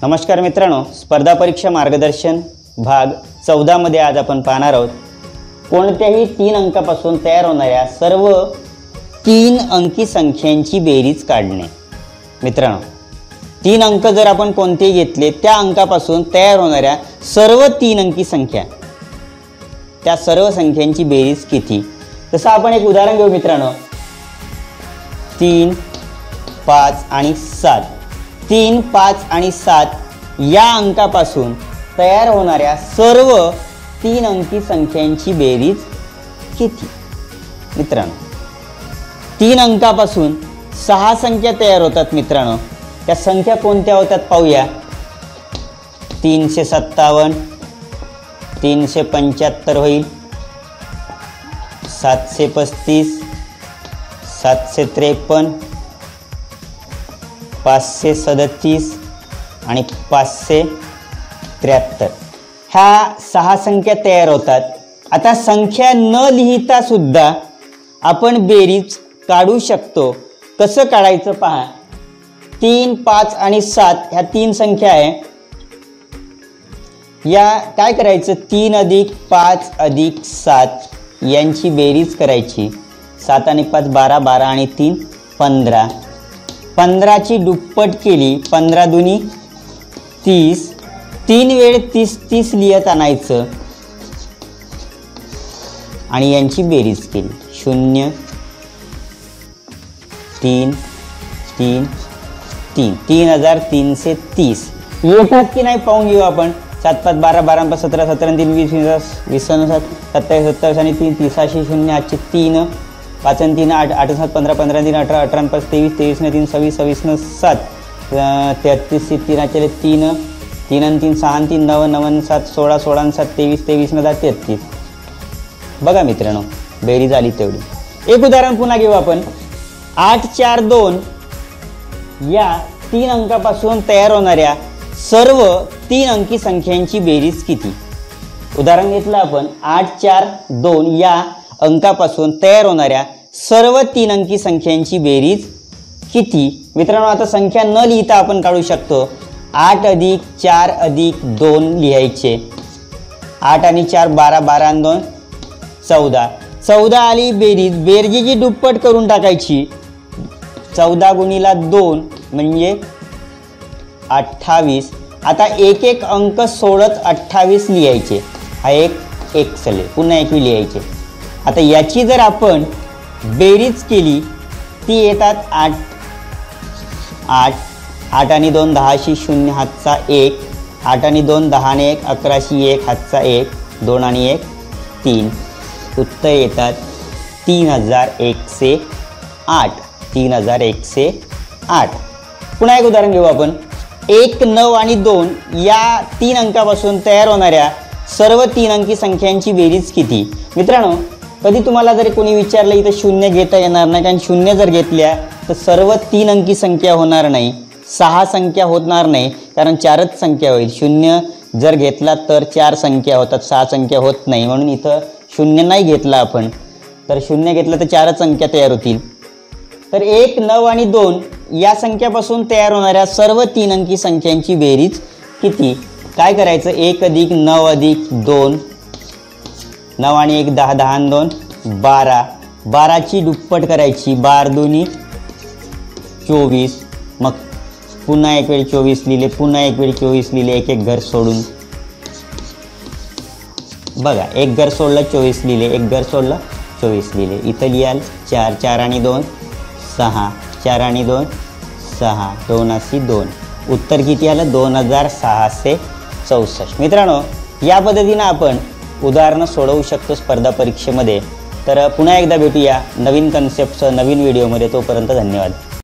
नमस्कार मित्रांनो, स्पर्धा परीक्षा मार्गदर्शन भाग 14 मध्ये आज आपण पाहणार आहोत कोणत्याही 3 अंकापासून तयार होणाऱ्या सर्व 3 अंकी संख्यांची बेरीज काढणे। मित्रांनो, 3 अंक जर आपण कोणते घेतले त्या अंकापासून तयार होणाऱ्या सर्व 3 अंकी संख्या, त्या सर्व संख्यांची बेरीज किती। तसं आपण एक उदाहरण घेऊ मित्रांनो, 3, 5 आणि 7। 3, 5 आणि 7 या अंकापासून तयार होणाऱ्या सर्व 3 अंकी संख्यांची बेरीज किती। मित्रांनो, 3 अंकापासून 6 संख्या तयार होतात। मित्रांनो, त्या संख्या कोणत्या होतात पाहूया। 357, 375 होईल, 735, 753, 537 आणि 573 ह्या 6 संख्या तयार होतात। आता संख्या न लिहिता सुद्धा आपण बेरीज काढू शकतो। कसं काढायचं पहा। 3, 5 आणि 7 ह्या 3 संख्या आहे। या काय करायचं, 3 अधिक 5 अधिक 7 यांची बेरीज करायची। 7 आणि 5 12, 12 आणि 3 15, 15 ची दुप्पट केली, 15 दुनी 30, 3 वेळ 30 30 लिहत आणायचं आणि यांची बेरीज केली। 0 3 3 3 3330 येतात की नाही पाहून घेऊ आपण। 7 5 12, 12 5 17, 17 3 20, 20 27 27 आणि 3 30 0 8 3 5 आणि 3 8 8 7 15 15 3 18 18 5 23 23 ने 3 26 26 ने 7 33 3 चले 3 3 आणि 3 6 आणि 3 9 9 7 16 16 आणि 7 23 23 ने 33। बघा मित्रांनो, बेरीज आली तेवढी। एक उदाहरण पुन्हा घेऊ आपण। 8 4 2 या 3 अंकापासून तयार होणाऱ्या सर्व 3 अंकी संख्यांची बेरीज किती। उदाहरण घेतलं आपण 8 4 2 या अंकापासून तयार होणाऱ्या सर्व 3 अंकी संख्यांची बेरीज किती। मित्रांनो, आता संख्या न लिहिता आपण काढू शकतो। 8 अधिक 4 अधिक 2 लिहायचे। 8 आणि 4 12, 12 आणि 2 14, 14 आली बेरीज। बेरजेची दुप्पट करून टाकायची। 14 गुणिला 2 म्हणजे 28। आता एक एक अंक सोडत 28 लिहायचे। हा एक चले, पुन्हा एक लिहायचे। आता याची जर आपण बेरीज केली ती येतात 8 8 8 आणि 2 10 0 हातचा 1, 8 आणि 2 10 ने 1 11 1 हातचा 1, 2 आणि 1 3। उत्तर येतात 3108। 3108। पुन्हा एक उदाहरण घेऊ आपण। 1 9 आणि 2 या 3 अंकापासून तयार होणाऱ्या सर्व 3 अंकी संख्यांची बेरीज किती। मित्रांनो, कधी तुम्हाला जर कोणी विचारलं इथं 0 घेता येणार नाही, कारण 0 जर घेतल्या तर सर्व 3 अंकी संख्या होणार नाही, 6 संख्या होणार नाही, कारण 4च संख्या होईल। 0 जर घेतला तर 4 संख्या होतात, 6 संख्या होत नाही, म्हणून इथं 0 नाही घेतला आपण, तर 0 घेतलं तर 4च संख्या तयार होतील। तर 1 9 आणि 2 या संख्यापासून तयार होणाऱ्या सर्व 3 अंकी संख्यांची बेरीज किती। काय करायचं, 1 अधिक 9 अधिक 2, 9 आणि 1 10, 10 आणि 2 12, 12 ची दुप्पट करायची। 12 दुनी 24, मग पुन्हा एक वेळ 24 लिहिले, पुन्हा एक वेळ 24 लिहिले, एक एक घर सोडून। बघा, एक घर सोडलं 24 लिहिले, एक घर सोडलं 24 लिहिले। इथं लिहाल 4 4 आणि 2 6, 4 आणि 2 6, 2 अशी 2। उत्तर किती आलं, 2664। मित्रांनो, या पद्धतीनं आपण उदाहरणं सोडवू शकतो स्पर्धा परीक्षेमध्ये। तर पुन्हा एकदा भेटूया नवीन कन्सेप्टसह नवीन व्हिडिओमध्ये। तोपर्यंत धन्यवाद।